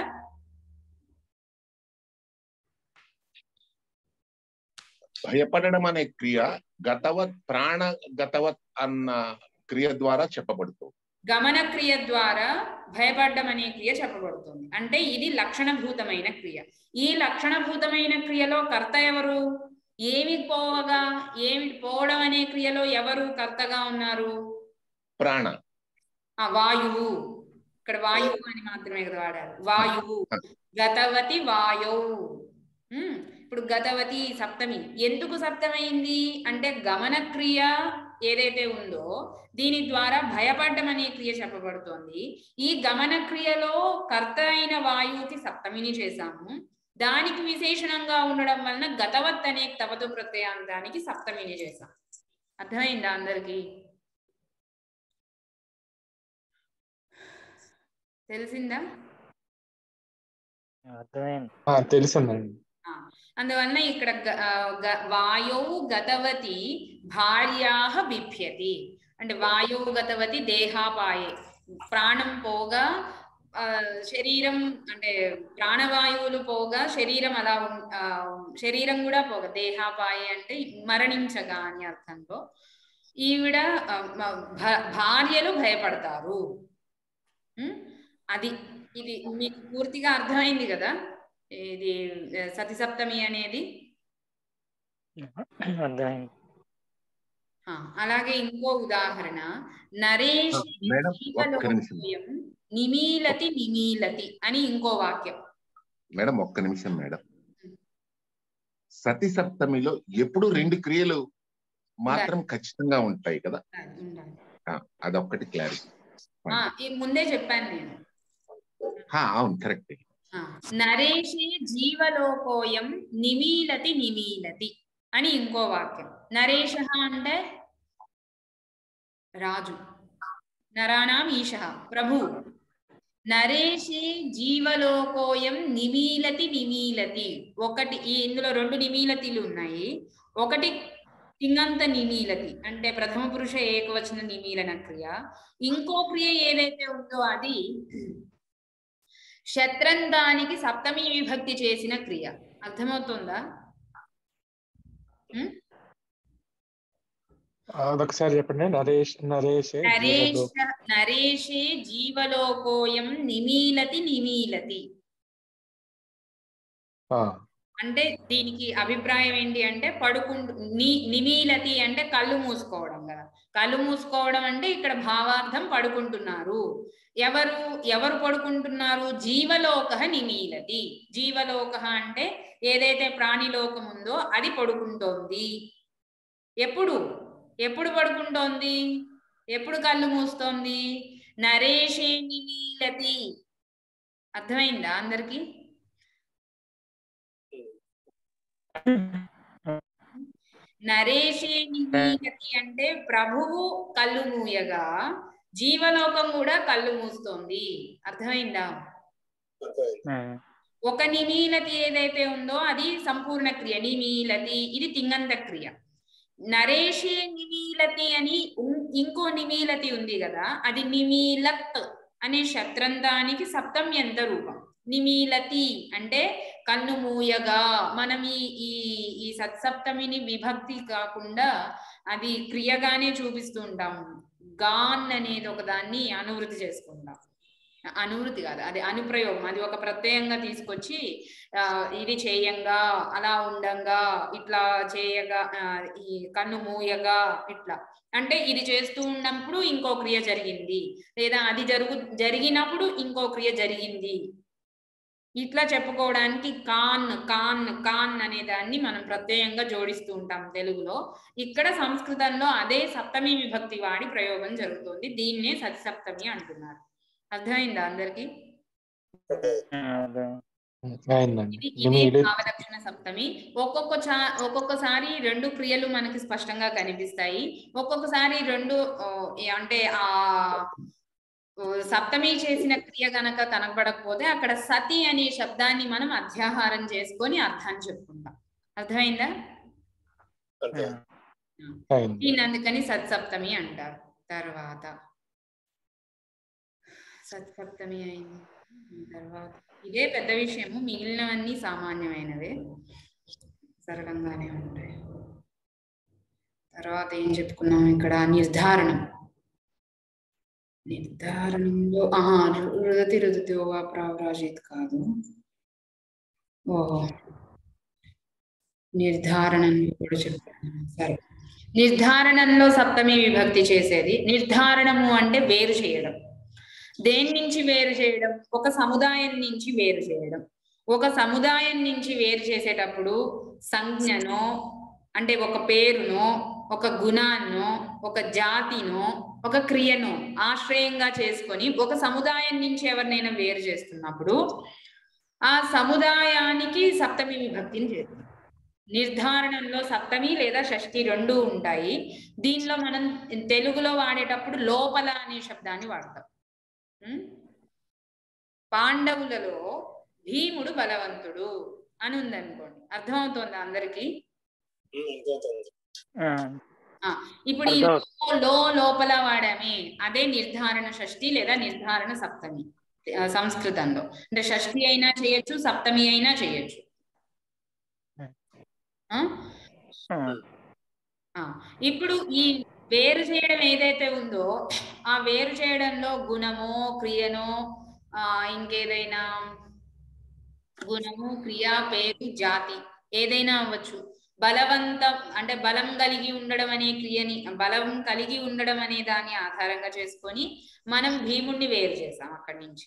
భయపడడం అనే క్రియ గతవత్ ప్రాణ గతవత్ అన్న క్రియ ద్వారా చెప్పబడుతుంది. గమన క్రియ ద్వారా భయపడడం అనే క్రియ చెప్పబడుతుంది. అంటే ఇది లక్షణభూతమైన క్రియ. ఈ లక్షణభూతమైన క్రియలో కర్త ఎవరు? ఏమి పోవగా, ఏమి పోవడం అనే క్రియలో ఎవరు కర్తగా ఉన్నారు? ప్రాణ, ఆ వాయువు. ఇక్కడ వాయువు అని మాత్రమే కదా వాడారు. వాయువు. గతవతి వాయో. ఇప్పుడు గతవతి సప్తమి. ఎందుకు సప్తమైంది అంటే గమన క్రియ ఏదైతే ఉందో దీని ద్వారా భయపడడం అనే క్రియ చెప్పబడుతోంది. ఈ గమన క్రియలో కర్త అయిన వాయువుకి సప్తమిని చేశాము. దానికి విశేషణంగా ఉండడం వలన గతవత్ అనే తవతు ప్రత్యయాంతానికి సప్తమిని చేశాం. అర్థమైందా అందరికి? తెలిసిందా? తెలిసిందండి. అందువలన ఇక్కడ వాయో గతవతి భార్యాహ బిభ్యతి అంటే వాయో గతవతి దేహాపాయే. ప్రాణం పోగా శరీరం అంటే ప్రాణవాయువులు పోగా శరీరం అలా శరీరం కూడా పోగా, దేహాపాయే అంటే మరణించగా అని అర్థంలో. ఈవిడ భార్యలు భయపడతారు. అది ఇది మీకు పూర్తిగా అర్థమైంది కదా ఇది సతి సప్తమి అనేది? అలాగే ఇంకో ఉదాహరణ, నరేష్ నిమీలతి నిమీలతి అని ఇంకో వాక్యం. మేడం ఒక్క నిమిషం మేడం. సతి సప్తమిలో ఎప్పుడు రెండు క్రియలు మాత్రం ఖచ్చితంగా ఉంటాయి కదా, అదొక్కటి క్లారిటీ. ముందే చెప్పాను నేను. అవును, కరెక్ట్. నరేషే జీవలోకోయం నిమీలతి నిమీలతి అని ఇంకో వాక్యం. నరేష అంటే రాజు, నరాణాం ఈశ ప్రభు. నరేషే జీవలోకోయం నిమీలతి నిమీలతి. ఒకటి ఈ ఇందులో రెండు నిమీలతిలు ఉన్నాయి. ఒకటి తింగంత నిమీలతి అంటే ప్రథమ పురుష ఏకవచన నిమీలన క్రియ. ఇంకో క్రియ ఏదైతే ఉందో అది శత్రందానికి సప్తమి విభక్తి చేసిన క్రియ. అర్థమవుతుందా? ఒకసారి చెప్పండి. నరేష్ నరేషే నరేష నరేషే జీవలోకోయం నిమీలతి నిమీలతి. అంటే దీనికి అభిప్రాయం ఏంటి అంటే పడుకుంటు ని నిమీలతి అంటే కళ్ళు మూసుకోవడం కదా. కళ్ళు మూసుకోవడం అంటే ఇక్కడ భావార్థం పడుకుంటున్నారు. ఎవరు ఎవరు పడుకుంటున్నారు? జీవలోక నిమీలతి. జీవలోక అంటే ఏదైతే ప్రాణిలోకం ఉందో అది పడుకుంటోంది. ఎప్పుడు ఎప్పుడు పడుకుంటోంది? ఎప్పుడు కళ్ళు మూస్తోంది? నరేషే నిమీలతి. అర్థమైందా అందరికి? నరేషే నిమీలతి అంటే ప్రభువు కళ్ళు మూయగా జీవలోకం కూడా కళ్ళు మూస్తోంది. అర్థమైందా? ఒక నిమీలతి ఏదైతే ఉందో అది సంపూర్ణ క్రియ. నిమీలతి ఇది తింగంత క్రియ. నరేషే నిమీలతి అని ఇంకో నిమీలతి ఉంది కదా, అది నిమీలత్ అనే శత్రంతానికి సప్తమ్యంత రూపం. నిమీలతి అంటే కన్ను మూయగా. మనం ఈ ఈ ఈ సత్సప్తమిని విభక్తి కాకుండా అది క్రియగానే చూపిస్తూ ఉంటాం. గాన్ అనేది ఒక దాన్ని అనువృత్తి చేసుకుంటాం. అనువృత్తి కాదు, అది అనుప్రయోగం. అది ఒక ప్రత్యయంగా తీసుకొచ్చి ఆ ఇది చేయంగా, అలా ఉండంగా, ఇట్లా చేయగా, ఈ కన్ను మూయగా, ఇట్లా అంటే ఇది చేస్తూ ఉన్నప్పుడు ఇంకో క్రియ జరిగింది, లేదా అది జరుగు జరిగినప్పుడు ఇంకో క్రియ జరిగింది, ఇట్లా చెప్పుకోవడానికి కాన్ కాన్ కాన్ అనే దాన్ని మనం ప్రత్యయంగా జోడిస్తూ ఉంటాం తెలుగులో. ఇక్కడ సంస్కృతంలో అదే సప్తమి విభక్తి వాడి ప్రయోగం జరుగుతుంది. దీన్నే సత్సప్తమి అంటున్నారు. అర్థమైందా అందరికి? ఇది భావలక్షణ సప్తమి. ఒక్కొక్క ఒక్కొక్కసారి రెండు క్రియలు మనకి స్పష్టంగా కనిపిస్తాయి. ఒక్కొక్కసారి రెండు అంటే ఆ సప్తమి చేసిన క్రియ గనక కనబడకపోతే అక్కడ సతి అనే శబ్దాన్ని మనం అధ్యాహారం చేసుకొని అర్థాన్ని చెప్పుకుంటాం. అర్థమైందా? దీన్ని అందుకని సత్సప్తమి అంటారు. తర్వాత సత్సప్తమి అయింది. తర్వాత ఇదే పెద్ద విషయము, మిగిలినవన్నీ సామాన్యమైనవే, సరళంగానే ఉంటాయి. తర్వాత ఏం చెప్పుకున్నాం ఇక్కడ? నిర్ధారణం. నిర్ధారణంలో ఆహా రుదతి రుదతివా ప్రావరాజిత్ కాదు. ఓహో, నిర్ధారణంలో కూడా చెప్తాను. సరే, నిర్ధారణంలో సప్తమి విభక్తి చేసేది. నిర్ధారణము అంటే వేరు చేయడం. దేని నుంచి వేరు చేయడం? ఒక సముదాయం నుంచి వేరు చేయడం. ఒక సముదాయం నుంచి వేరు చేసేటప్పుడు సంజ్ఞనో అంటే ఒక పేరునో, ఒక గుణాన్నో, ఒక జాతినో, ఒక క్రియనో ఆశ్రయంగా చేసుకొని ఒక సముదాయం నుంచి ఎవరినైనా వేరు చేస్తున్నప్పుడు ఆ సముదాయానికి సప్తమి విభక్తిని చేస్తుంది. నిర్ధారణంలో సప్తమి లేదా షష్ఠి రెండు ఉంటాయి. దీనిలో మనం తెలుగులో వాడేటప్పుడు లోపల అనే శబ్దాన్ని వాడతాం. పాండవులలో భీముడు బలవంతుడు అని ఉందనుకోండి, అర్థమవుతోందా అందరికి? ఇప్పుడు ఈ లో లోపల వాడమే, అదే నిర్ధారణ షష్ఠి లేదా నిర్ధారణ సప్తమి సంస్కృతంలో. అంటే షష్ఠి అయినా చేయొచ్చు, సప్తమి అయినా చేయొచ్చు. ఇప్పుడు ఈ వేరు చేయడం ఏదైతే ఉందో ఆ వేరు చేయడంలో గుణమో క్రియనో ఆ ఇంకేదైనా గుణము, క్రియ, పేరు, జాతి ఏదైనా అవ్వచ్చు. బలవంతం అంటే బలం కలిగి ఉండడం అనే క్రియని, బలం కలిగి ఉండడం అనే దాన్ని ఆధారంగా చేసుకొని మనం భీముణ్ణి వేరు చేసాం అక్కడి నుంచి.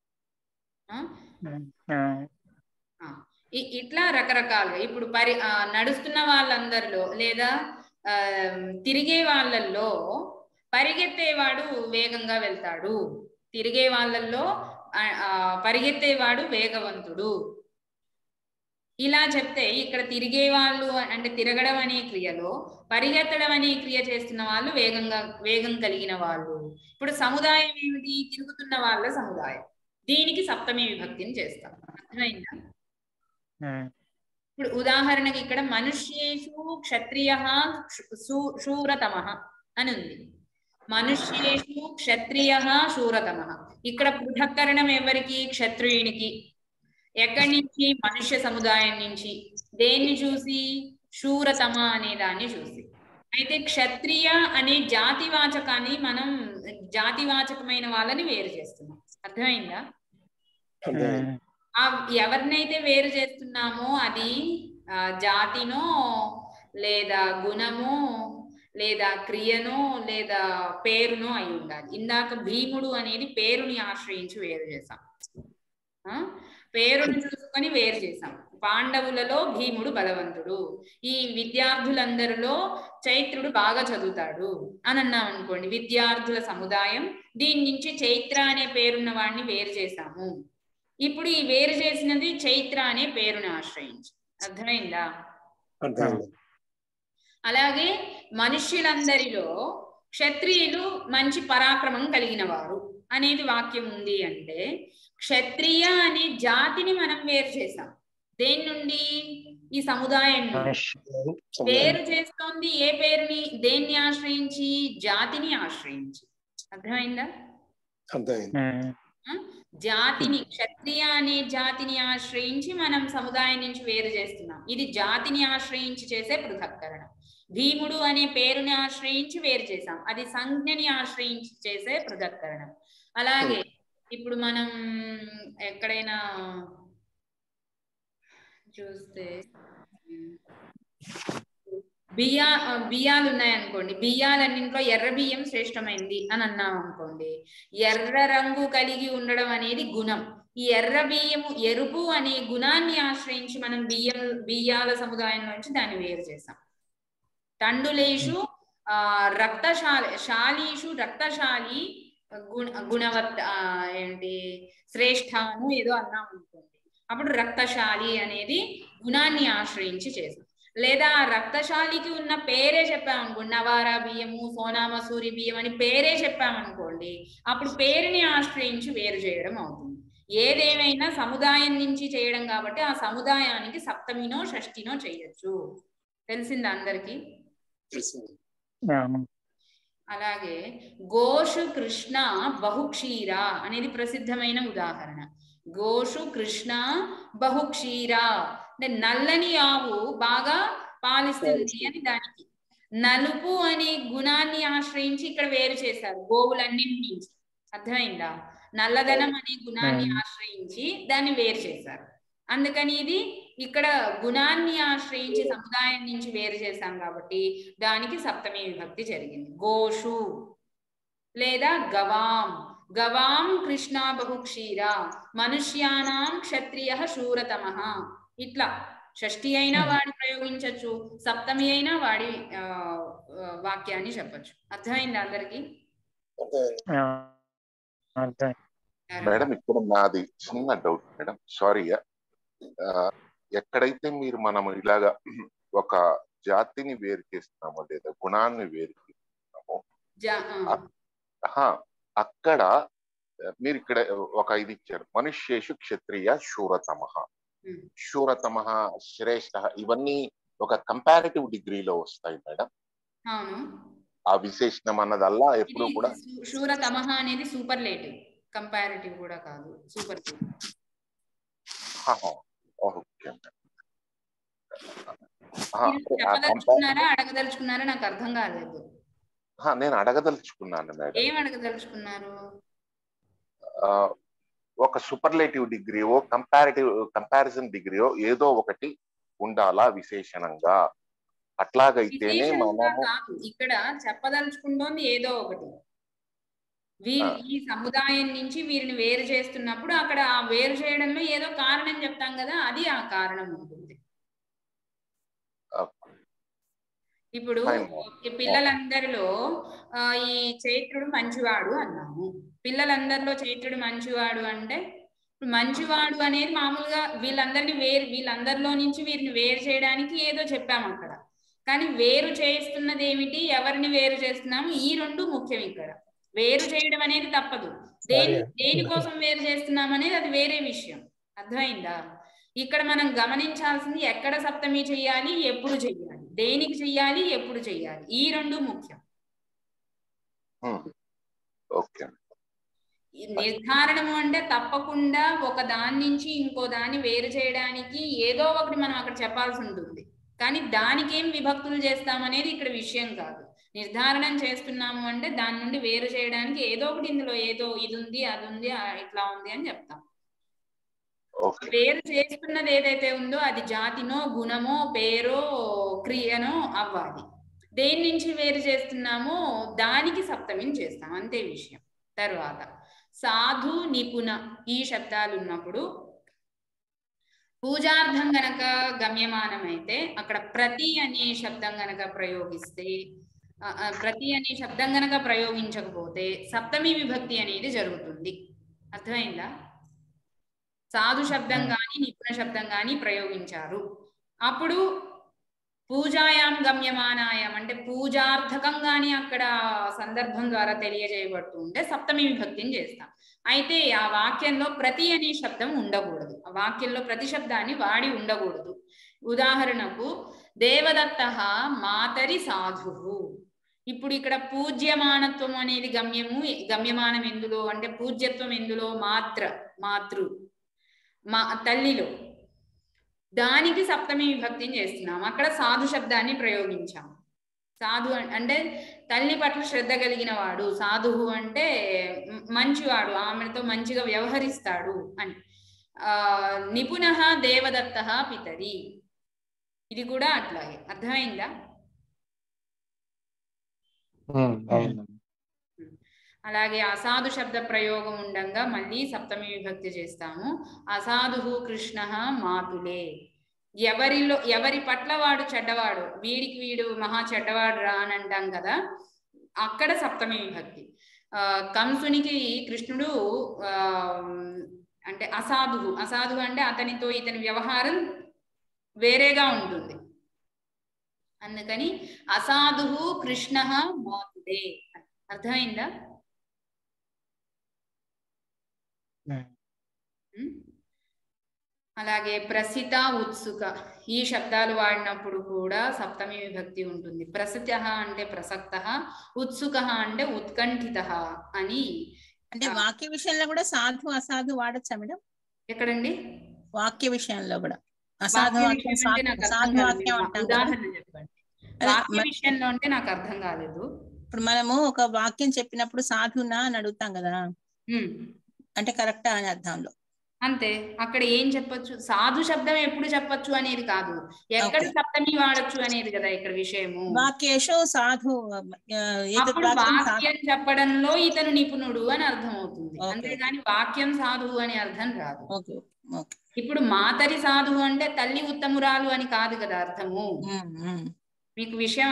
ఇట్లా రకరకాలుగా ఇప్పుడు పరి నడుస్తున్న వాళ్ళందరిలో లేదా ఆ తిరిగే వాళ్ళల్లో పరిగెత్తేవాడు వేగంగా వెళ్తాడు, తిరిగే వాళ్ళల్లో ఆ పరిగెత్తేవాడు వేగవంతుడు. ఇలా చెప్తే ఇక్కడ తిరిగే వాళ్ళు అంటే తిరగడం అనే క్రియలో పరిగెత్తడం అనే క్రియ చేస్తున్న వాళ్ళు వేగంగా వేగం కలిగిన వాళ్ళు. ఇప్పుడు సముదాయం ఏమిటి? తిరుగుతున్న వాళ్ళ సముదాయం. దీనికి సప్తమి విభక్తిని చేస్తాం. అర్థమైందా? ఇప్పుడు ఉదాహరణకి ఇక్కడ మనుష్యేషు క్షత్రియ శూరతమ అని ఉంది. మనుష్యేషు క్షత్రియ శూరతమ. ఇక్కడ పృథక్కరణం ఎవరికి? క్షత్రియునికి. ఎక్కడి నుంచి? మనుష్య సముదాయం నుంచి. దేన్ని చూసి? శూరతమ అనే దాన్ని చూసి. అయితే క్షత్రియ అనే జాతివాచకాన్ని మనం జాతివాచకమైన వాళ్ళని వేరు చేస్తున్నాం. అర్థమైందా? ఆ ఎవరినైతే వేరు చేస్తున్నామో అది జాతినో లేదా గుణము లేదా క్రియను లేదా పేరును అయి ఉండాలి. ఇందాక భీముడు అనేది పేరుని ఆశ్రయించి వేరు చేసాం, పేరుని చూసుకొని వేరు చేసాం. పాండవులలో భీముడు బలవంతుడు, ఈ విద్యార్థులందరిలో చైత్రుడు బాగా చదువుతాడు అని అన్నాం అనుకోండి, విద్యార్థుల సముదాయం, దీని నుంచి చైత్ర అనే పేరున్న వాడిని వేరు చేసాము. ఇప్పుడు ఈ వేరు చేసినది చైత్ర అనే పేరుని ఆశ్రయించి. అర్థమైందా? అలాగే మనుష్యులందరిలో క్షత్రియులు మంచి పరాక్రమం కలిగిన వారు అనేది వాక్యం ఉంది అంటే క్షత్రియ అనే జాతిని మనం వేరు చేసాం. దేని నుండి? ఈ సముదాయం నుండి. వేరు చేస్తోంది ఏ పేరుని? దేన్ని ఆశ్రయించి? జాతిని ఆశ్రయించి. అర్థమైందా? జాతిని, క్షత్రియ అనే జాతిని ఆశ్రయించి మనం సముదాయం నుంచి వేరు చేస్తున్నాం. ఇది జాతిని ఆశ్రయించి చేసే పృథక్కరణ. భీముడు అనే పేరుని ఆశ్రయించి వేరు చేసాం, అది సంజ్ఞని ఆశ్రయించి చేసే పృథక్కరణ. అలాగే ఇప్పుడు మనం ఎక్కడైనా చూస్తే బియ్యా బియ్యాలు ఉన్నాయనుకోండి, బియ్యాలన్నింట్లో ఎర్ర బియ్యం శ్రేష్టమైంది అని అన్నాం అనుకోండి, ఎర్ర రంగు కలిగి ఉండడం అనేది గుణం. ఈ ఎర్ర బియ్యము ఎరుపు అనే గుణాన్ని ఆశ్రయించి మనం బియ్యం బియ్యాల సముదాయం నుంచి దాన్ని వేరు చేసాం. తండులేషు ఆ రక్తశాలి శాలీషు రక్తశాలి గుణ గుణవత్ ఏంటి శ్రేష్ఠను ఏదో అన్నాం అనుకోండి, అప్పుడు రక్తశాలి అనేది గుణాన్ని ఆశ్రయించి చేసాం. లేదా రక్తశాలికి ఉన్న పేరే చెప్పామనుకోండి, నవారా బియ్యము, సోనా మసూరి బియ్యం అని పేరే చెప్పామనుకోండి, అప్పుడు పేరుని ఆశ్రయించి వేరు చేయడం అవుతుంది. ఏదేమైనా సముదాయం నుంచి చేయడం కాబట్టి ఆ సముదాయానికి సప్తమినో షష్ఠినో చేయొచ్చు. తెలిసిందా అందరికి? అలాగే గోషు కృష్ణ బహుక్షీర అనేది ప్రసిద్ధమైన ఉదాహరణ. గోషు కృష్ణ బహుక్షీర అంటే నల్లని ఆవు బాగా పాలిస్తుంది అని దానికి. నలుపు అనే గుణాన్ని ఆశ్రయించి ఇక్కడ వేరు చేశారు గోవులన్నింటి నుంచి. అర్థమైందా? నల్లదనం అనే గుణాన్ని ఆశ్రయించి దాన్ని వేరు చేశారు. అందుకని ఇది ఇక్కడ గుణాన్ని ఆశ్రయించి సముదాయం నుంచి వేరు చేశాం కాబట్టి దానికి సప్తమి విభక్తి జరిగింది. గోషు లేదా గవాం, గవాం కృష్ణ బహుక్షీర, మనుష్యానాం క్షత్రియ శూరతమః. ఇట్లా షష్ఠి అయినా వాడి ప్రయోగించవచ్చు, సప్తమి అయినా వాడి ఆ వాక్యాన్ని చెప్పచ్చు. అర్థమైంది అందరికి? మేడం ఇక్కడ నాది చిన్న డౌట్ మేడం, సారీగా. ఎక్కడైతే మీరు మనం ఇలాగా ఒక జాతిని వేరు చేస్తున్నామో లేదా గుణాన్ని వేరు చేస్తున్నామో అక్కడ మీరు ఇక్కడ ఒక ఇది ఇచ్చారు, మనుష్యేషు క్షత్రియ శూరతమః, శూరతమః శ్రేష్ఠ, ఇవన్నీ ఒక కంపారిటివ్ డిగ్రీలో వస్తాయి మేడం. ఆ విశేషణం అన్నదల్లా ఎప్పుడు కూడా శూరతమః అనేది సూపర్లేటివ్, కంపారిటివ్ కూడా కాదు, సూపర్లేటివ్. చెప్పదలుచుకున్నారా అడగదలుచుకున్నారా నాకు అర్థం కాలేదు. నేను అడగదలుచుకున్నాను మేడం. ఏం అడగదలుచుకున్నారు? ఒక సూపర్లేటివ్ డిగ్రీయో కంపారిటివ్ కంపారిజన్ డిగ్రీయో ఏదో ఒకటి ఉండాలా విశేషణంగా, అట్లాగైతేనే మనము ఇక్కడ చెప్పదలుచుకుంటోంది ఏదో ఒకటి. వీరి ఈ సముదాయం నుంచి వీరిని వేరు చేస్తున్నప్పుడు అక్కడ ఆ వేరు చేయడంలో ఏదో కారణం చెప్తాం కదా, అది ఆ కారణం ఉంటుంది. ఇప్పుడు పిల్లలందరిలో ఆ ఈ చైత్రుడు మంచివాడు అన్నాము. పిల్లలందరిలో చైత్రుడు మంచివాడు అంటే మంచివాడు అనేది మామూలుగా వీళ్ళందరినీ వేరు వీళ్ళందరిలో నుంచి వీరిని వేరు చేయడానికి ఏదో చెప్పాము అక్కడ. కానీ వేరు చేస్తున్నది ఏమిటి, ఎవరిని వేరు చేస్తున్నాము, ఈ రెండు ముఖ్యం. ఇక్కడ వేరు చేయడం అనేది తప్పదు, దేని దేనికోసం వేరు చేస్తున్నాం అనేది అది వేరే విషయం. అర్థమైందా? ఇక్కడ మనం గమనించాల్సింది ఎక్కడ సప్తమి చెయ్యాలి, ఎప్పుడు చెయ్యాలి, దేనికి చెయ్యాలి, ఎప్పుడు చెయ్యాలి, ఈ రెండు ముఖ్యం. నిర్ధారణము అంటే తప్పకుండా ఒక దాని నుంచి ఇంకో దాన్ని వేరు చేయడానికి ఏదో ఒకటి మనం అక్కడ చెప్పాల్సి ఉంటుంది. కానీ దానికి ఏం విభక్తులు చేస్తామనేది ఇక్కడ విషయం కాదు. నిర్ధారణం చేస్తున్నాము అంటే దాని నుండి వేరు చేయడానికి ఏదో ఒకటి ఇందులో ఏదో ఇది ఉంది, అది ఉంది, ఇట్లా ఉంది అని చెప్తాం. వేరు చేస్తున్నది ఏదైతే ఉందో అది జాతినో గుణమో పేరో క్రియనో అవ్వాలి. దేని నుంచి వేరు చేస్తున్నామో దానికి సప్తమిని చేస్తాం, అంతే విషయం. తర్వాత సాధు నిపుణ ఈ శబ్దాలు ఉన్నప్పుడు పూజార్థం గనక గమ్యమానం అయితే అక్కడ ప్రతి అనే శబ్దం గనక ప్రయోగిస్తే, ప్రతి అనే శబ్దం గనక ప్రయోగించకపోతే సప్తమి విభక్తి అనేది జరుగుతుంది. అర్థమైందా? సాధు శబ్దం కానీ నిపుణ శబ్దం కానీ ప్రయోగించారు, అప్పుడు పూజాయాం గమ్యమానాయం అంటే పూజార్థకంగాని అక్కడ సందర్భం ద్వారా తెలియజేయబడుతూ ఉంటే సప్తమి విభక్తిని చేస్తాం. అయితే ఆ వాక్యంలో ప్రతి అనే శబ్దం ఉండకూడదు, ఆ వాక్యంలో ప్రతి శబ్దాన్ని వాడి ఉండకూడదు. ఉదాహరణకు దేవదత్త మాతరి సాధు. ఇప్పుడు ఇక్కడ పూజ్యమానత్వం అనేది గమ్యము, గమ్యమానం ఎందులో అంటే పూజ్యత్వం ఎందులో? మాత్ర మాతృ మా తల్లిలో, దానికి సప్తమి విభక్తిని చేస్తున్నాం. అక్కడ సాధు శబ్దాన్ని ప్రయోగించాం. సాధు అంటే తల్లి పట్ల శ్రద్ధ కలిగిన వాడు, సాధువు అంటే మంచివాడు, ఆమెతో మంచిగా వ్యవహరిస్తాడు అని. ఆ నిపుణ దేవదత్త పితరి, ఇది కూడా అట్లాగే. అర్థమైందా? అలాగే అసాధు శబ్ద ప్రయోగం ఉండంగా మళ్ళీ సప్తమి విభక్తి చేస్తాము. అసాధు కృష్ణ మాతులే, ఎవరిలో ఎవరి పట్ల వాడు చెడ్డవాడు, వీడికి వీడు మహా చెడ్డవాడు రా అని అంటాం కదా, అక్కడ సప్తమి విభక్తి. ఆ కంసునికి కృష్ణుడు ఆ అంటే అసాధువు, అసాధువు అంటే అతనితో ఇతని వ్యవహారం వేరేగా ఉంటుంది, అందుకని అసాధువు కృష్ణ మాతులే. అర్థమైందా? అలాగే ప్రసిత ఉత్సుక ఈ శబ్దాలు వాడినప్పుడు కూడా సప్తమి విభక్తి ఉంటుంది. ప్రసిత అంటే ప్రసక్త, ఉత్సుక అంటే ఉత్కంఠిత అని. అంటే వాక్య విషయంలో కూడా సాధు అసాధు వాడచ్చా మేడం? ఎక్కడండి? వాక్య విషయంలో కూడా అసాధు వాక్యం సాధు వాక్యం అంటాం. ఉదాహరణ చెప్పండి. వాక్య విషయంలో అంటే నాకు అర్థం కాలేదు. ఇప్పుడు మనము ఒక వాక్యం చెప్పినప్పుడు సాధునా అని అడుగుతాం కదా, అంటే కరెక్టా అని అర్థంలో అంతే. అక్కడ ఏం చెప్పొచ్చు? సాధు శబ్దం ఎప్పుడు చెప్పొచ్చు అనేది కాదు, ఎక్కడ సప్తమి వాడచ్చు అనేది కదా ఇక్కడ విషయము. వాక్యేషు సాధు, వాక్యం చెప్పడంలో ఇతను నిపుణుడు అని అర్థం అవుతుంది, అంతేగాని వాక్యం సాధువు అని అర్థం రాదు. ఇప్పుడు మాతరి సాధువు అంటే తల్లి ఉత్తమురాలు అని కాదు కదా అర్థము. మీకు విషయం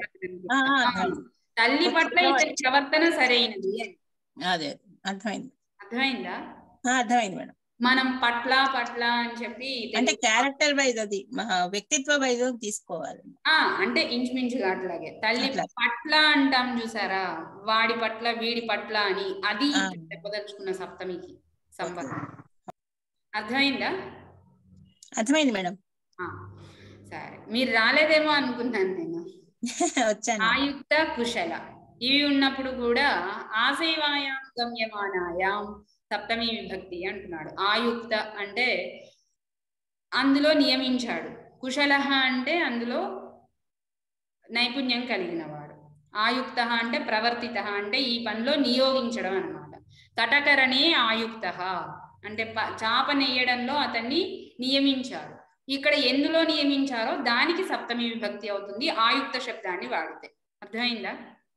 తల్లి పట్ల ఇతని ప్రవర్తన సరైనది. అదే అర్థమైంది. అర్థమైందా? అర్థమైంది మేడం. మనం పట్ల పట్ల అని చెప్పి అంటే క్యారెక్టర్ వైజ్, అది వ్యక్తిత్వ వైజ్ తీసుకోవాలి. ఆ అంటే ఇంచుమించుగా అట్లాగే తల్లి పట్ల అంటాం చూసారా, వాడి పట్ల వీడి పట్ల అని, అది చెప్పదలుచుకున్న సప్తమికి సంబంధం. అర్థమైందా? అర్థమైంది మేడం. సరే, మీరు రాలేదేమో అనుకున్నాను నేను. వచ్చాను. ఆయుక్త కుశల ఇవి ఉన్నప్పుడు కూడా ఆశైవాయాం గమ్యమానాయాం సప్తమి విభక్తి అంటున్నాడు. ఆయుక్త అంటే అందులో నియమించాడు, కుశల అంటే అందులో నైపుణ్యం కలిగిన వాడు, ఆయుక్త అంటే ప్రవర్తిత అంటే ఈ పనిలో నియోగించడం అన్నమాట. తటకరణే ఆయుక్త అంటే చాప నెయ్యడంలో అతన్ని నియమించారు. ఇక్కడ ఎందులో నియమించారో దానికి సప్తమి విభక్తి అవుతుంది ఆయుక్త శబ్దాన్ని వాడితే. అర్థమైందా?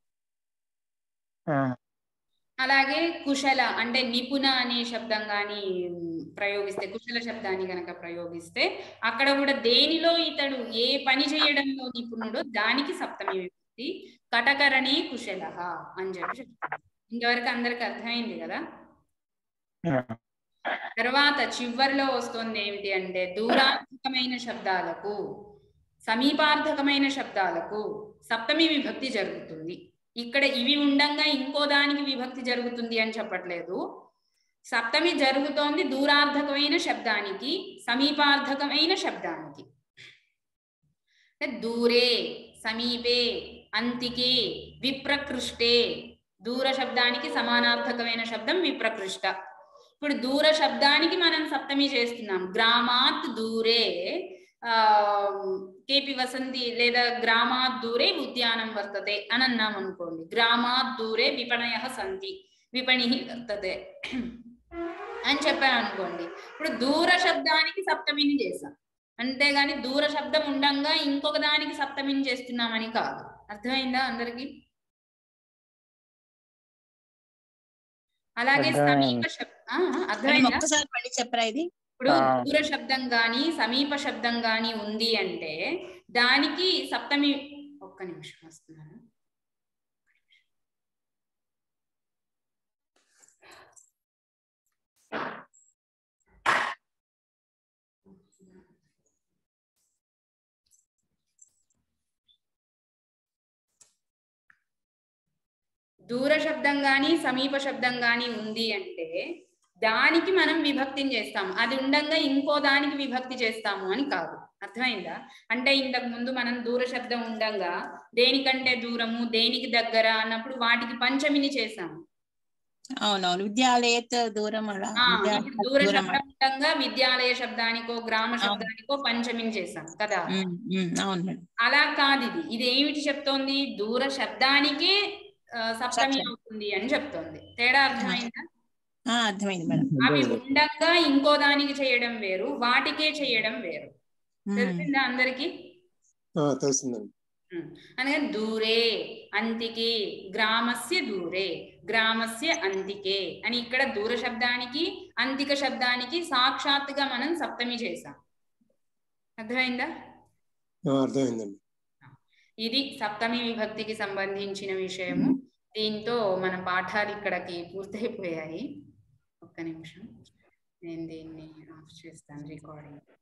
అలాగే కుశల అంటే నిపుణ అనే శబ్దం కానీ ప్రయోగిస్తే, కుశల శబ్దాన్ని కనుక ప్రయోగిస్తే అక్కడ కూడా దేనిలో ఇతడు ఏ పని చేయడంలో నిపుణుడో దానికి సప్తమి విభక్తి. కటకరణే కుశల అని చెప్పి చెప్తారు. ఇంతవరకు అందరికి అర్థమైంది కదా? తర్వాత చివరిలో వస్తుంది ఏమిటి అంటే దూరార్థకమైన శబ్దాలకు సమీపార్థకమైన శబ్దాలకు సప్తమి విభక్తి జరుగుతుంది. ఇక్కడ ఇవి ఉండంగా ఇంకో దానికి విభక్తి జరుగుతుంది అని చెప్పట్లేదు. సప్తమి జరుగుతోంది దూరార్థకమైన శబ్దానికి, సమీపార్థకమైన శబ్దానికి. దూరే, సమీపే, అంతికే, విప్రకృష్టే. దూర శబ్దానికి సమానార్థకమైన శబ్దం విప్రకృష్ట. ఇప్పుడు దూర శబ్దానికి మనం సప్తమి చేస్తున్నాం. గ్రామాత్ దూరే ఆ కేపి వసంతి లేదా గ్రామాత్ దూరే ఉద్యానం వర్తతే అని అన్నాం అనుకోండి. గ్రామాత్ దూరే విపణయ సంతి, విపణి వర్తతే. అని చెప్పాను అనుకోండి, ఇప్పుడు దూర శబ్దానికి సప్తమిని చేసాం, అంతేగాని దూర శబ్దం ఉండంగా ఇంకొక దానికి సప్తమిని చేస్తున్నామని కాదు. అర్థమైందా అందరికి? అలాగే సమీప శబ్దం అర్థమైందా? ఒక్కసారి మళ్ళీ చెప్పరా ఇది? ఇప్పుడు దూర శబ్దం గాని సమీప శబ్దం గాని ఉంది అంటే దానికి సప్తమి, ఒక్క నిమిషం వస్తున్నాను. దూర శబ్దం గాని సమీప శబ్దం గాని ఉంది అంటే దానికి మనం విభక్తిని చేస్తాము, అది ఉండంగా ఇంకో దానికి విభక్తి చేస్తాము అని కాదు. అర్థమైందా? అంటే ఇంతకు ముందు మనం దూర శబ్దం ఉండంగా దేనికంటే దూరము, దేనికి దగ్గర అన్నప్పుడు వాటికి పంచమిని చేసాము. అవునవును, విద్యాలయ దూరం. దూర శబ్దం ఉండంగా విద్యాలయ శబ్దానికో గ్రామ శబ్దానికో పంచమిని చేసాం కదా. అవును, అలా కాదు. ఇది ఇది ఏమిటి చెప్తోంది? దూర శబ్దానికే సప్తమి అవుతుంది అని చెప్తోంది. తేడా అర్థమైందా? అర్థమైంది మేడం. అవి ఉండంగా ఇంకో దానికి చేయడం వేరు, వాటికే చేయడం వేరు. తెలిసిందా అందరికి? తెలిసిందండి. అనగా దూరే అంతికే, గ్రామస్య దూరే, గ్రామస్య అంతికే అని ఇక్కడ దూర శబ్దానికి అంతిక శబ్దానికి సాక్షాత్తుగా మనం సప్తమి చేసాం. అర్థమైందా? అర్థమైందండి. ఇది సప్తమి విభక్తికి సంబంధించిన విషయము. దీంతో మన పాఠాలు ఇక్కడికి పూర్తయిపోయాయి. ఒక్క నిమిషం, నేను దీన్ని ఆఫ్ చేస్తాను రికార్డింగ్.